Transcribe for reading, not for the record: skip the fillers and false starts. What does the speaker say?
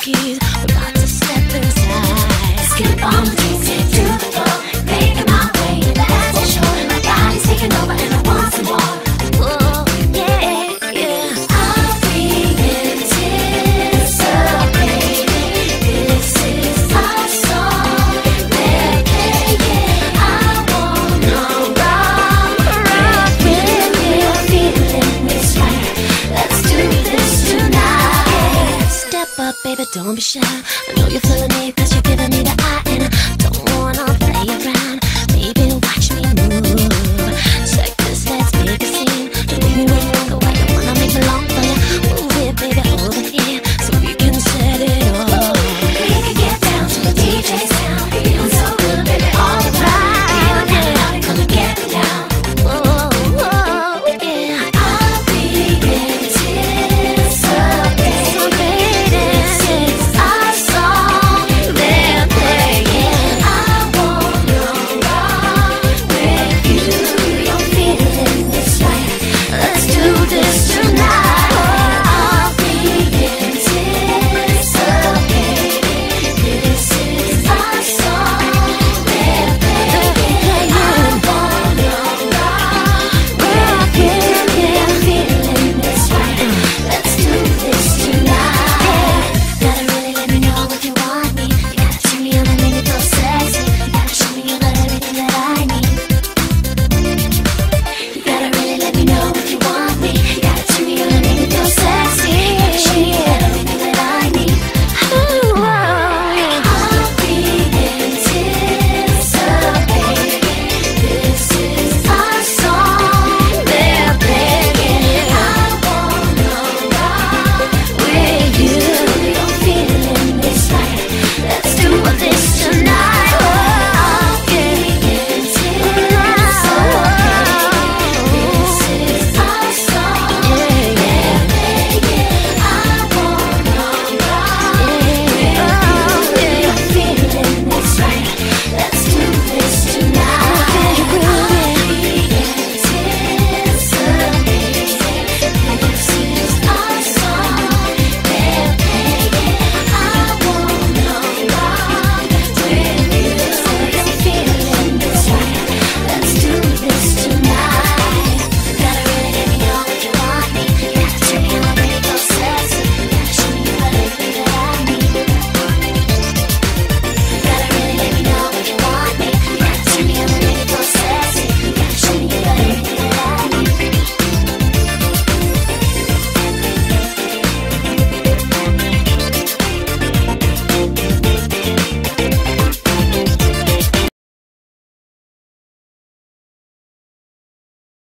keys. We're about to step inside. Skip on the music to the floor, making my way, that's for sure. My body's taking over and I want some more. Whoa, yeah, yeah. I'll be anticipating. This is our song. We're playing. I wanna rock with you. Feeling this right. Let's do this tonight. Step up, baby, don't be shy. I know you're feeling me, cause you're giving me the eye. And I don't wanna play around. Baby,